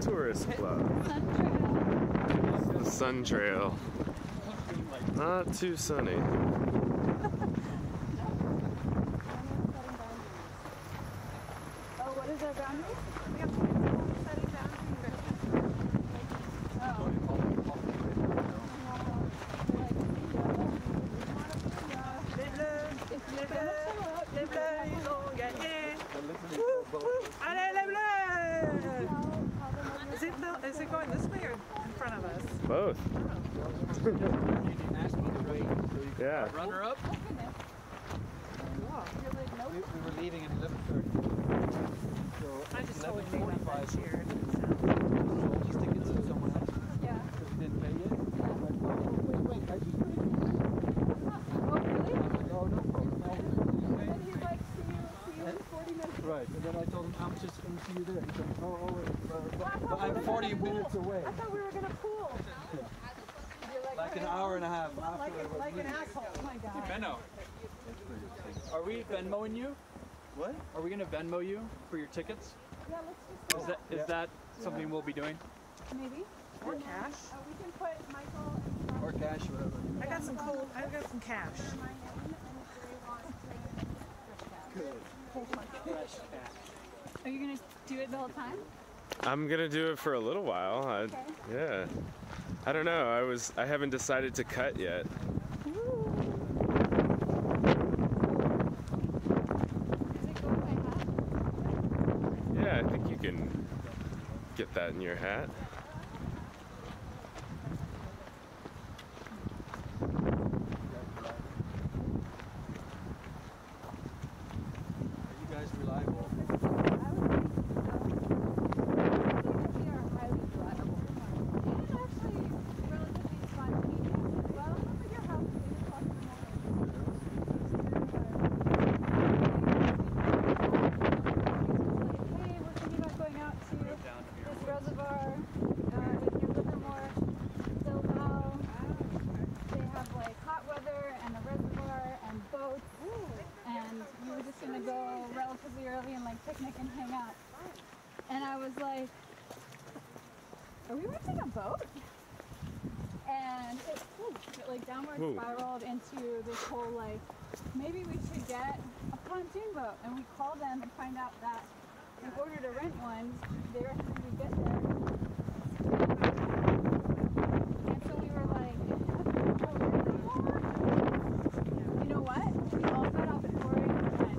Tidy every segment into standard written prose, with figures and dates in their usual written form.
Tourist Club. The Sun Trail. Not too sunny. Oh, what is our boundary? We have setting boundaries. Les bleus, ils ont gagné. Allez, les bleus! Is it going this way or in front of us? Both. Yeah. Runner up. We were leaving at 11:30. So I just totally made up that cheer. just to get to someone else. Yeah. Because we didn't pay yet. Wait, I just paid. Oh, really? I'm like, oh, no problem. And he's like, see you in 40 minutes. Right, and then I told him, I'm just going to see you there. He said, oh, wait, but I'm 40 minutes away. I thought we were going to pool. Like an hour and a half after. Like an asshole. Oh my God. Benno. Are we Venmoing you? What? Are we going to Venmo you for your tickets? Yeah, let's just Is that something we'll be doing? maybe. Or cash. We can put Michael and Or cash, whatever. I got some cash. Are you gonna do it the whole time? I'm gonna do it for a little while. Okay. Yeah. I don't know. I haven't decided to cut yet. Is it going by hat? Yeah, I think you can get that in your hat. Are you guys reliable? Picnic and hang out. And I was like, are we renting a boat? And it like downward spiraled into this whole like, maybe we should get a pontoon boat. And we called them and find out that in order to rent one, they recommend we get there. And so we were like, you know what? We all got up at 4 a.m.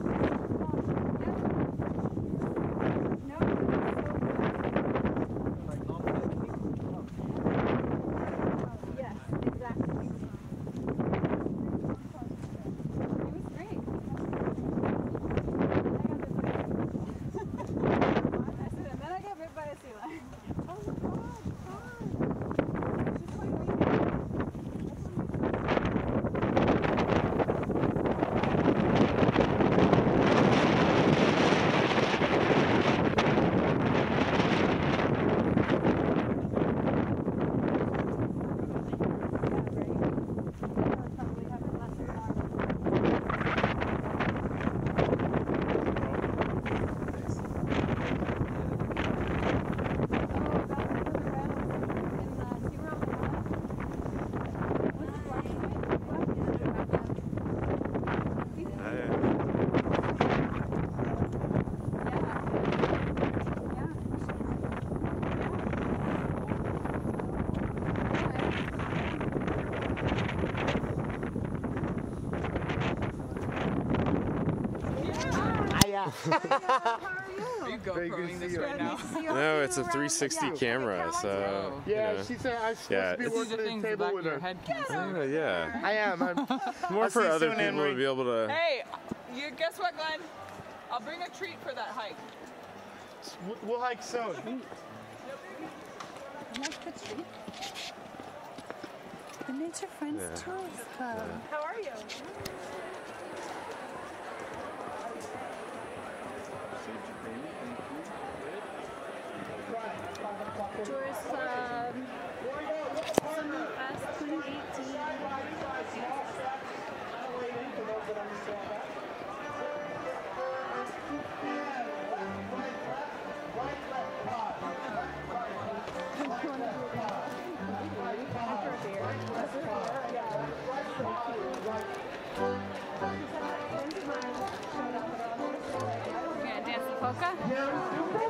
Are you GoProing this right now? No, it's a 360 camera, so yeah, she said I was supposed to be working the table with her. Yeah. I am. More for other people to be able to. Hey, you guess what, Glenn? I'll bring a treat for that hike. We'll hike soon. Like the treat. The Nature Friends Tourist Club. How are you? Tourist Club, Sommerfest 2018.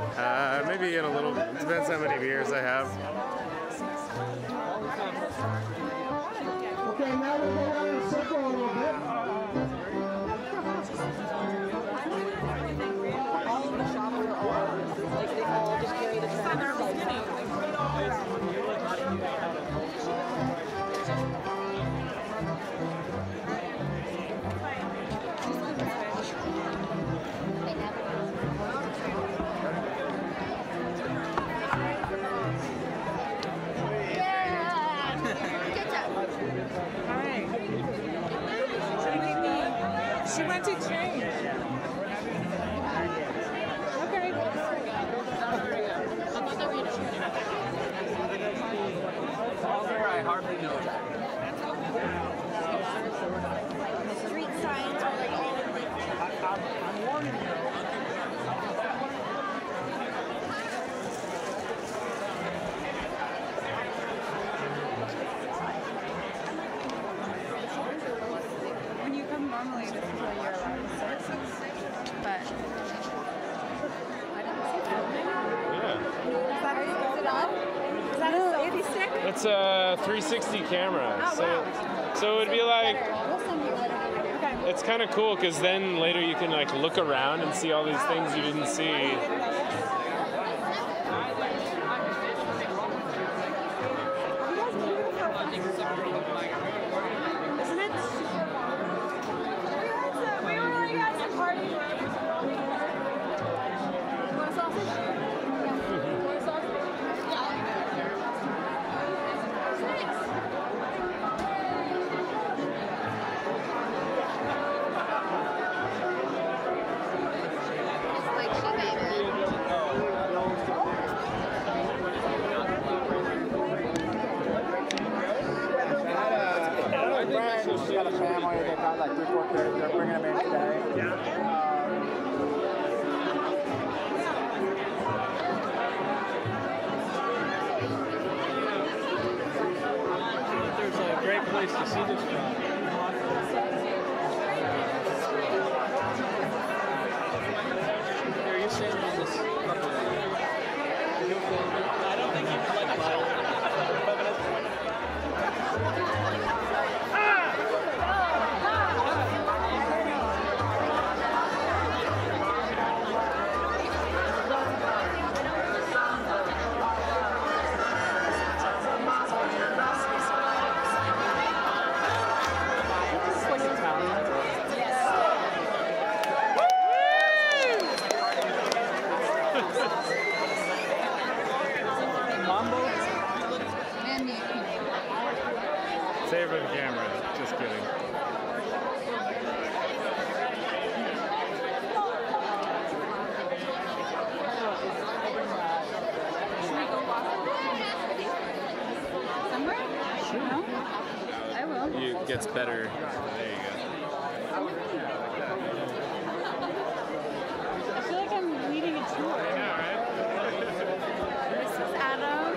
Maybe in a little, depends how many beers I have. Okay, now we're going around in a circle a little bit. All of the shops are all, like, they all just carry the trash. She went to change. Okay. I hardly know that. The street signs are like all of I'm warning you. When you come normally, this is where you're allowed to sit. But I didn't see that. Yeah. Is it on? Is that a selfie stick? It's a 360 camera. So it'd be like, it's kind of cool because then later you can like look around and see all these things you didn't see. Got a family, they've got like 3-4 kids, they're bringing them in today. There's a great place to see this from. Are you saying on this? I don't think you like my. Save for the camera. Just kidding. Somewhere? No? I will. It gets better. There you go. I feel like I'm leading a tour. Yeah, right? This is Adam.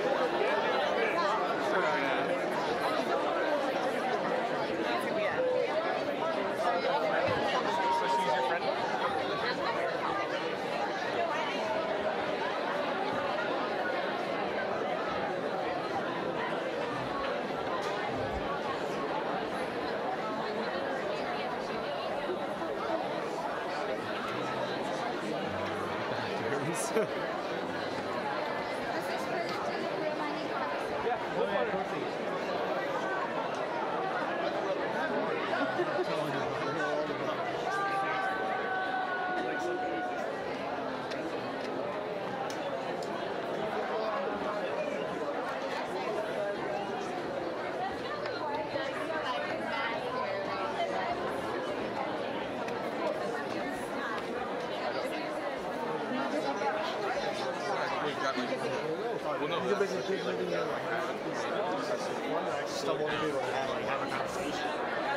Stumbled into it and like have a conversation.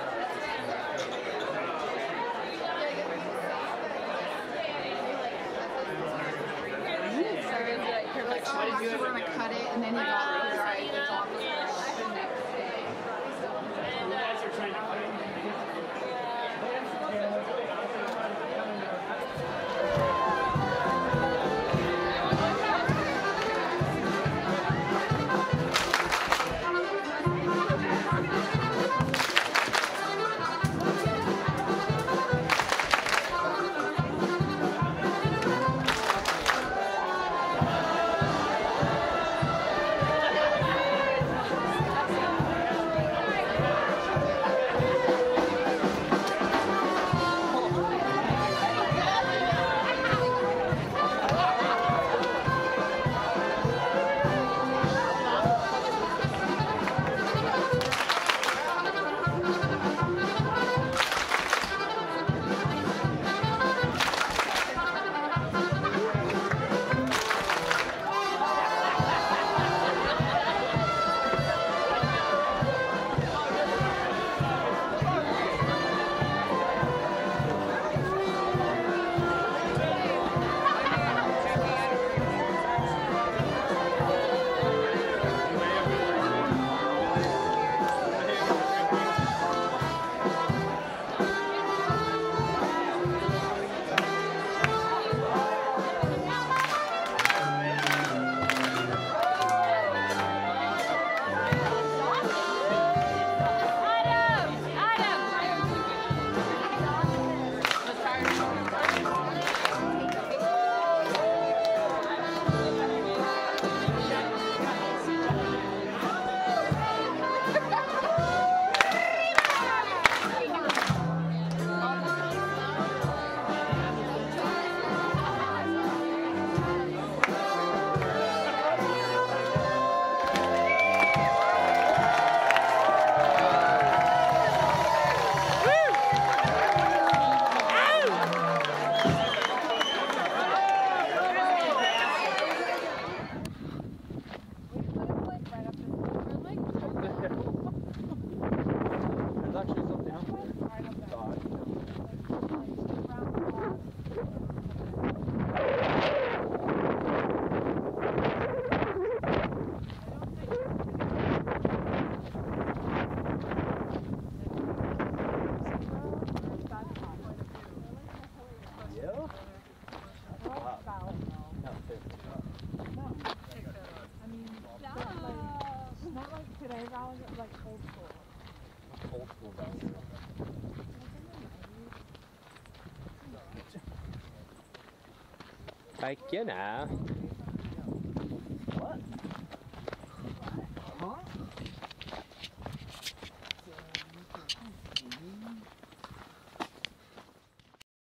Like, you want to cut it and then you got But I value it like old school. Old school value. Like, you know.